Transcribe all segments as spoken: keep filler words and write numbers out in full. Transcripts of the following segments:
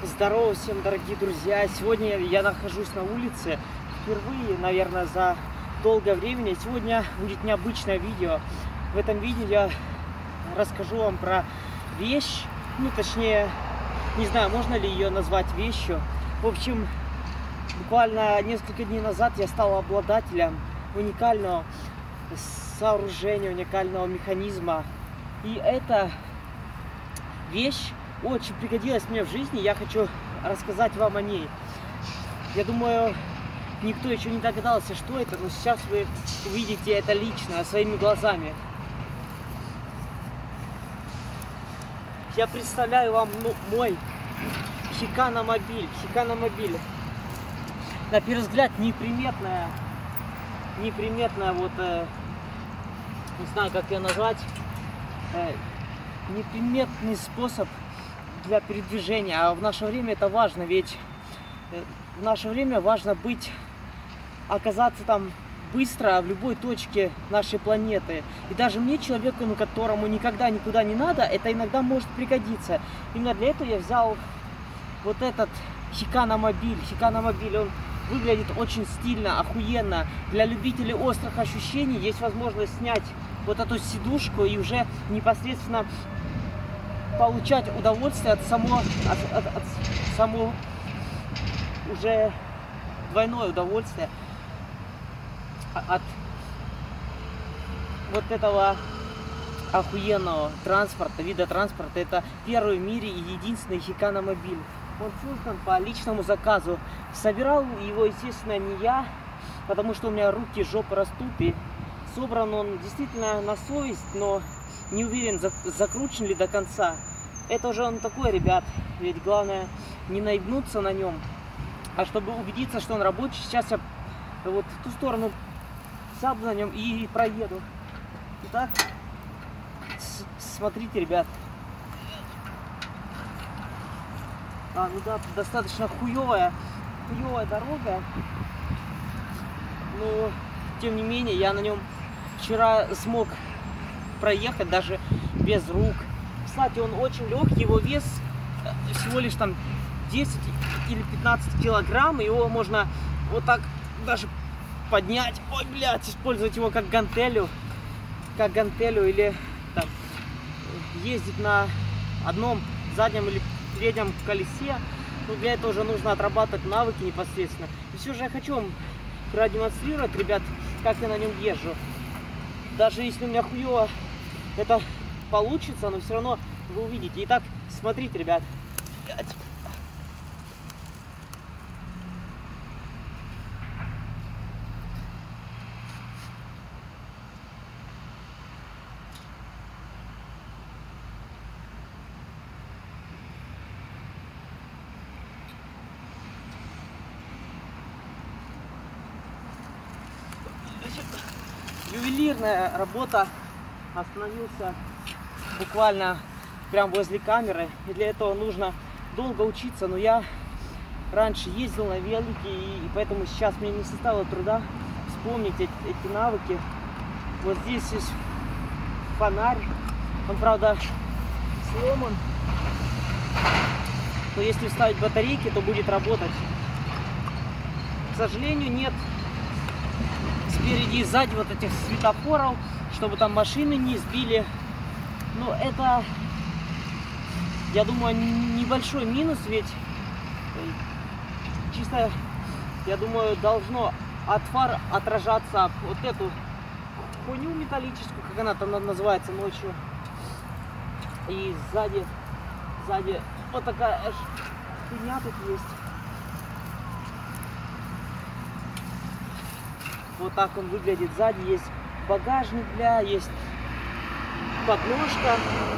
Здорово всем, дорогие друзья! Сегодня я нахожусь на улице впервые, наверное, за долгое время. Сегодня будет необычное видео. В этом видео я расскажу вам про вещь, ну точнее, не знаю, можно ли ее назвать вещью. В общем, буквально несколько дней назад я стал обладателем уникального сооружения, уникального механизма. И эта вещь очень пригодилась мне в жизни, я хочу рассказать вам о ней. Я думаю, никто еще не догадался, что это, но сейчас вы увидите это лично, своими глазами. Я представляю вам ну, мой Хикана-мобиль. Хикана-мобиль. На первый взгляд неприметная, неприметная вот, э, не знаю, как ее назвать, э, неприметный способ для передвижения, а в наше время это важно, ведь в наше время важно быть, оказаться там быстро в любой точке нашей планеты. И даже мне, человеку, ну, которому никогда никуда не надо, это иногда может пригодиться. Именно для этого я взял вот этот Хикана-мобиль. Хикана-мобиль, он выглядит очень стильно, охуенно. Для любителей острых ощущений есть возможность снять вот эту сидушку и уже непосредственно получать удовольствие от самого, от, от, от самого уже двойное удовольствие от вот этого охуенного транспорта, вида транспорта. Это первый в мире и единственный Хикана-мобиль. Он создан по личному заказу. Собирал его, естественно, не я, потому что у меня руки, жопа растут, и собран он действительно на совесть, но не уверен, закручен ли до конца. Это уже он такой, ребят, ведь главное не наебнуться на нем. А чтобы убедиться, что он рабочий, сейчас я вот в ту сторону сяду на нем и проеду. Итак, смотрите, ребят. А, ну да, достаточно хуевая, хуевая дорога. Но, тем не менее, я на нем вчера смог проехать даже без рук. Кстати, он очень легкий, его вес всего лишь там десять или пятнадцать килограмм. Его можно вот так даже поднять. Ой, блядь, использовать его как гантелю. Как гантелю или там ездить на одном заднем или переднем колесе. Но для этого уже нужно отрабатывать навыки непосредственно. И все же я хочу вам продемонстрировать, ребят, как я на нем езжу. Даже если у меня хуево это получится, но все равно вы увидите. Итак, смотрите, ребят. Ювелирная работа. Остановился буквально прям возле камеры, и для этого нужно долго учиться. Но я раньше ездил на велике, и, и поэтому сейчас мне не составило труда вспомнить эти, эти навыки. Вот здесь есть фонарь, он, правда, сломан, но если вставить батарейки, то будет работать. К сожалению, нет спереди и сзади вот этих светофоров, чтобы там машины не сбили. Но это, я думаю, небольшой минус, ведь чисто, я думаю, должно от фар отражаться вот эту хуйню металлическую, как она там называется, ночью. И сзади, сзади вот такая хуйня тут есть. Вот так он выглядит сзади. Есть багажник, для, есть подножка.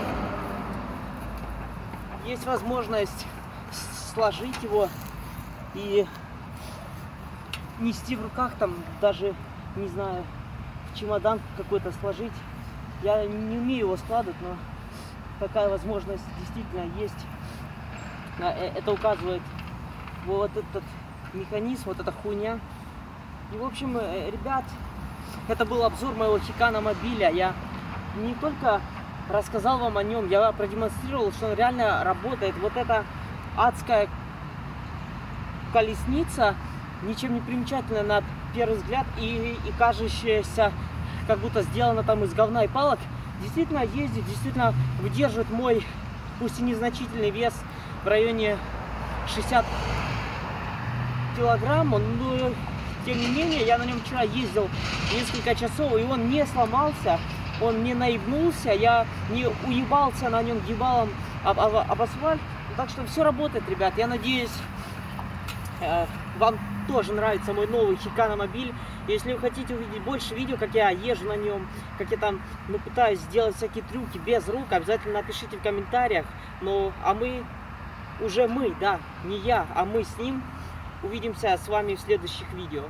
Есть возможность сложить его и нести в руках, там даже, не знаю, чемодан какой-то сложить. Я не умею его складывать, но такая возможность действительно есть. Это указывает вот этот механизм, вот эта хуйня. И, в общем, ребят, это был обзор моего Хикана-мобиля. Я не только рассказал вам о нем, я продемонстрировал, что он реально работает. Вот это адская колесница, ничем не примечательная на первый взгляд и, и кажущаяся, как будто сделана там из говна и палок, действительно ездит, действительно выдерживает мой, пусть и незначительный вес в районе шестидесяти килограмм, но тем не менее я на нем вчера ездил несколько часов, и он не сломался, он не наебнулся, я не уебался на нем ебалом об, об, об асфальт. Так что все работает, ребят. Я надеюсь, э, вам тоже нравится мой новый Хикана-мобиль. Если вы хотите увидеть больше видео, как я езжу на нем, как я там ну, пытаюсь сделать всякие трюки без рук, обязательно напишите в комментариях. Ну, а мы, уже мы, да, не я, а мы с ним увидимся с вами в следующих видео.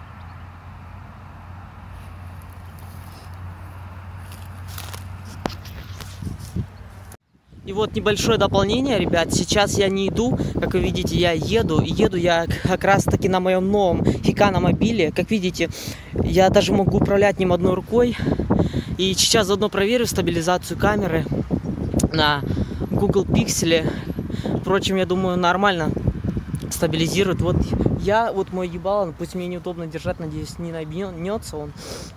И вот небольшое дополнение, ребят. Сейчас я не иду, как вы видите, я еду. И еду я как раз таки на моем новом Хикана-мобиле. Как видите, я даже могу управлять ним одной рукой. И сейчас заодно проверю стабилизацию камеры на Google Pixel. Впрочем, я думаю, нормально стабилизирует. Вот я, вот мой ебало, пусть мне неудобно держать, надеюсь, не набьется он.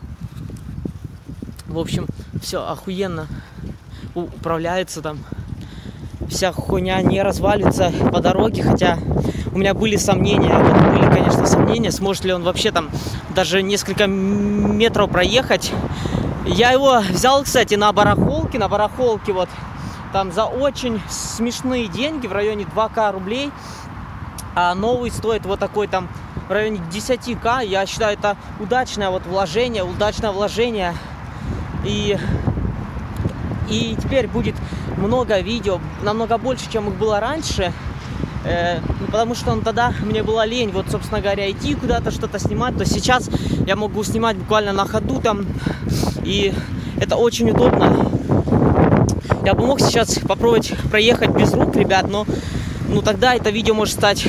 В общем, все охуенно управляется там. Вся хуйня не развалится по дороге, хотя у меня были сомнения, вот были, конечно, сомнения, сможет ли он вообще там даже несколько метров проехать. Я его взял, кстати, на барахолке, на барахолке вот там за очень смешные деньги, в районе два ка рублей, а новый стоит вот такой там в районе десяти ка. Я считаю, это удачное вот вложение, удачное вложение. И И теперь будет много видео, намного больше, чем их было раньше. Э, потому что ну, тогда мне было лень, вот, собственно говоря, идти куда-то, что-то снимать. То сейчас я могу снимать буквально на ходу там. И это очень удобно. Я бы мог сейчас попробовать проехать без рук, ребят, но ну, тогда это видео может стать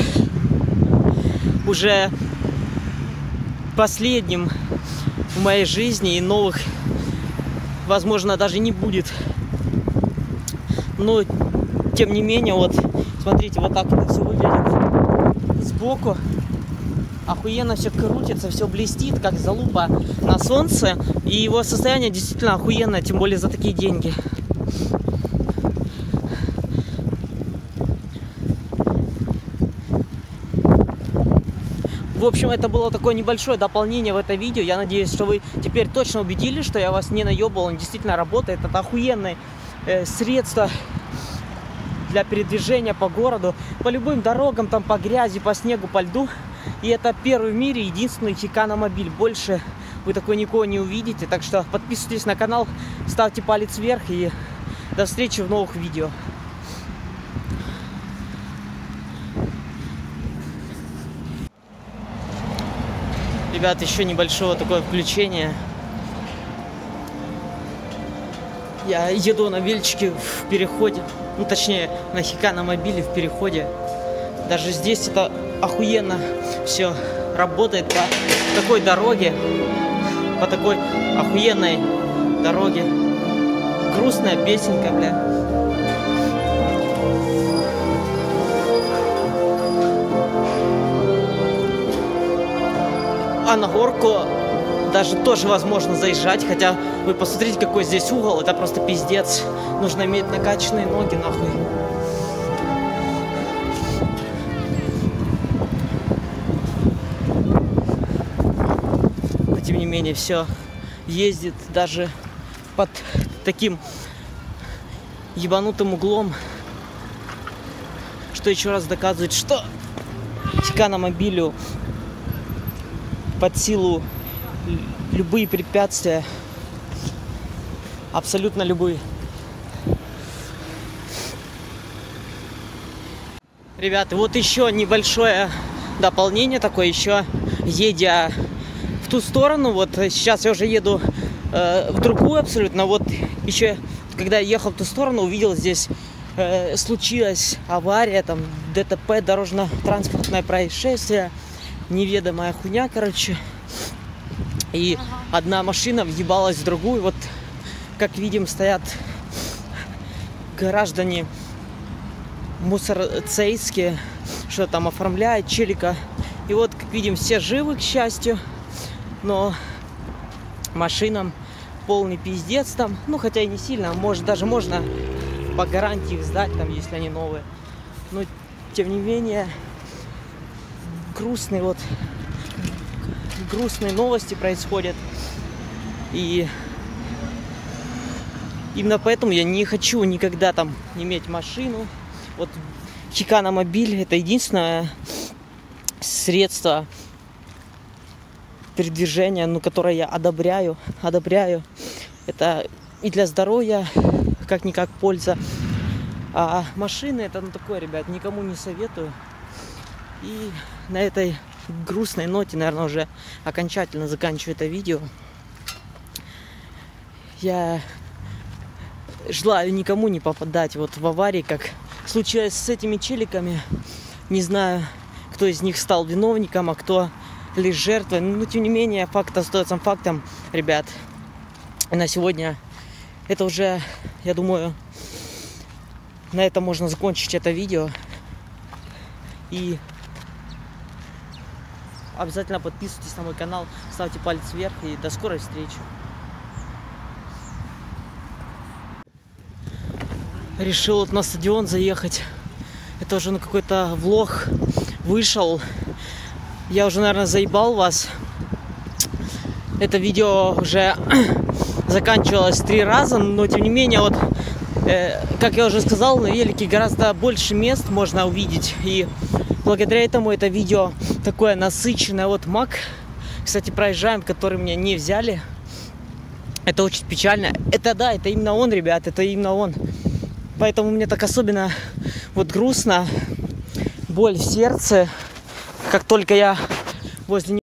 уже последним в моей жизни. И новых, возможно, даже не будет. Но, тем не менее, вот, смотрите, вот так это все выглядит сбоку. Охуенно все крутится, все блестит, как залупа на солнце. И его состояние действительно охуенное, тем более за такие деньги. В общем, это было такое небольшое дополнение в это видео. Я надеюсь, что вы теперь точно убедились, что я вас не наебал. Он действительно работает. Это охуенное э, средство для передвижения по городу, по любым дорогам, там по грязи, по снегу, по льду. И это первый в мире, единственный Хикана-мобиль. Больше вы такой никого не увидите. Так что подписывайтесь на канал, ставьте палец вверх и до встречи в новых видео. Ребят, еще небольшое такое включение. Я еду на величике в переходе. Ну, точнее, на Хикана-мобиле в переходе. Даже здесь это охуенно все работает по такой дороге. По такой охуенной дороге. Грустная песенка, бля. А на горку даже тоже возможно заезжать, хотя вы посмотрите, какой здесь угол, это просто пиздец. Нужно иметь накачанные ноги, нахуй. Но тем не менее, все ездит даже под таким ебанутым углом, что еще раз доказывает, что Хикана-мобилю под силу любые препятствия, абсолютно любые. Ребята, вот еще небольшое дополнение такое, еще едя в ту сторону, вот сейчас я уже еду э, в другую абсолютно, вот еще когда я ехал в ту сторону, увидел здесь э, случилась авария, там ДТП, дорожно-транспортное происшествие. Неведомая хуйня, короче. И ага. Одна машина въебалась в другую. Вот, как видим, стоят граждане мусорцейские, что там оформляет челика. И вот, как видим, все живы, к счастью, но машинам полный пиздец там. Ну, хотя и не сильно, может, даже можно по гарантии их сдать, там, если они новые. Но, тем не менее, грустные вот, грустные новости происходят. И именно поэтому я не хочу никогда там иметь машину. Вот Хикана Мобиль — это единственное средство передвижения, ну, которое я одобряю, одобряю. Это и для здоровья как-никак польза. А машины — это, ну, такое, ребят, никому не советую. И на этой грустной ноте, наверное, уже окончательно заканчиваю это видео. Я желаю никому не попадать вот в аварии, как случилось с этими челиками. Не знаю, кто из них стал виновником, а кто лишь жертвой. Но, тем не менее, факт остается фактом, ребят. На сегодня это уже, я думаю, на этом можно закончить это видео. И обязательно подписывайтесь на мой канал, ставьте палец вверх, и до скорой встречи. Решил вот на стадион заехать. Это уже на какой-то влог вышел. Я уже, наверное, заебал вас. Это видео уже заканчивалось три раза, но тем не менее, вот, э, как я уже сказал, на велике гораздо больше мест можно увидеть. И благодаря этому это видео такое насыщенное. Вот Мак, кстати, проезжаем, который мне не взяли. Это очень печально. Это да, это именно он, ребят, это именно он. Поэтому мне так особенно вот грустно, боль в сердце, как только я возле него